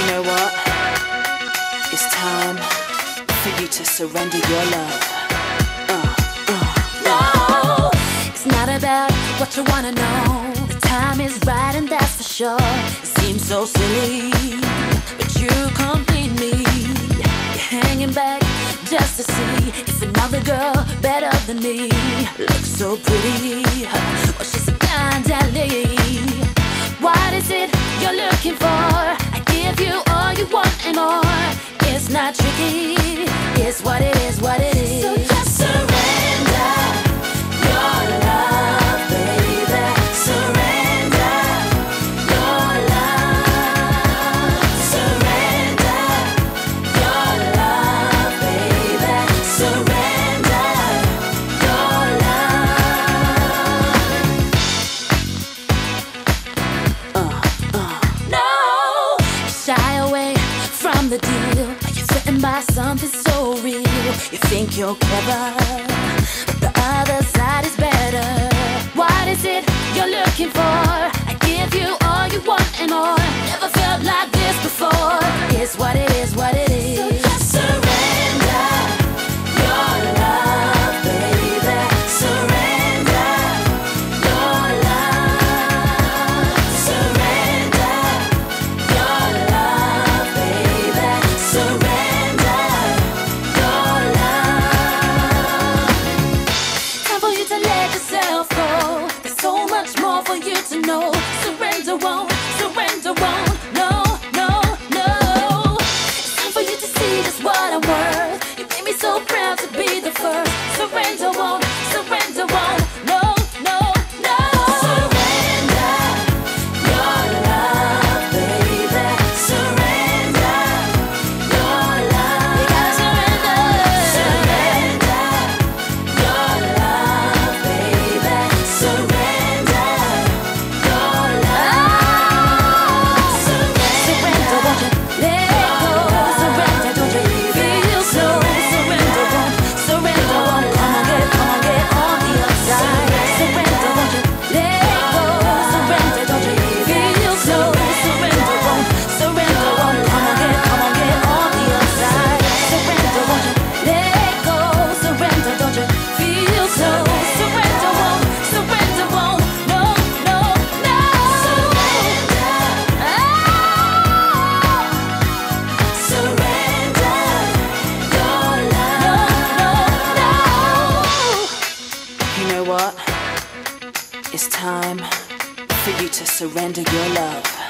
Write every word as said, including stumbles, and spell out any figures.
You know what? It's time for you to surrender your love. Uh, uh, No, it's not about what you wanna know. The time is right and that's for sure. It seems so silly, but you complete me. You're hanging back just to see if another girl better than me looks so pretty. Well, she's a blind alley. What is it you're looking for? I give you all you want and more. It's not tricky, it's what it is, what it is. So just surrender your love, baby. Surrender your love. Surrender your love, baby. Surrender your love. uh, uh. No, shy away from the deal. You're threatened by something so real. You think you're clever, but the other side is better. What is it you're looking for? I give you all you want and more. Never felt like this before. It's what it is, what it is. So just surrender your love, baby. Surrender your love. Surrender your love, baby. Surrender your love. Time for you to let yourself go. There's so much more for you to know. Surrender won't, surrender won't. No, no, no. It's time for you to see just what I'm worth. You made me so proud to be the first. Surrender won't, surrender won't. No, no, no. Surrender your love, baby. Surrender your love. You gotta surrender. Surrender your love, baby. Surrender your love. Surrender, won't you let go? Surrender, don't you feel so? Surrender, won't, surrender, won't. Come on, get, come on, get on the other side. Surrender, won't you let go? Surrender, don't you feel so? Surrender, won't, surrender, won't. Come on, get, come on, get on the other side. Surrender, won't you let go? Surrender, don't you feel so? Surrender, won't, surrender, won't. No, no, no. Surrender. Ah. Surrender your love. No, no, no. You know what? It's time for you to surrender your love.